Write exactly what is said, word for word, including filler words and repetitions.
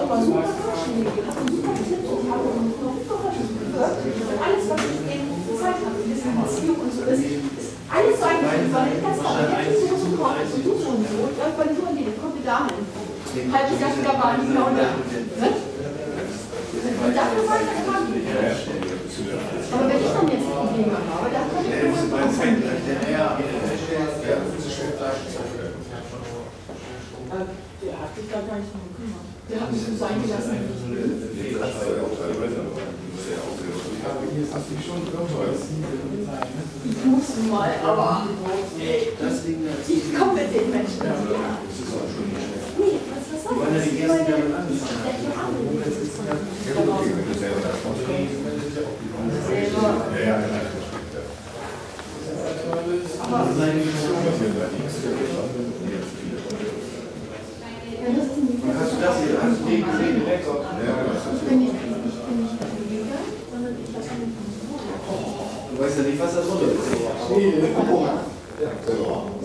immer super Vorschläge, hat super Tipps und habe super Vorschläge gehört. Und alles, was ich denen gezeigt habe, wie das in Beziehung und so ist, ist alles so eigentlich, weil ich ganz klar, wenn ich so so komme, so so und so, und irgendwann so und die, kommt die da hin. Halb ich das wieder war, die genau da. Und dafür war ich dann immer wieder. Aber wenn ich dann jetzt ein Thema habe, dann kann ich immer der hat sich da gar nicht drum gekümmert. Der hat mich so sein gelassen. Ich muss mal, aber ich komme mit den Menschen. Nee, was ist das? Wann er die ersten Jahre angefangen hat. Hast du das hier? Hast du den gesehen? Direkt auf? Ich bin nicht Politiker, sondern ich habe einen Du weißt ja nicht, was da drunter ist.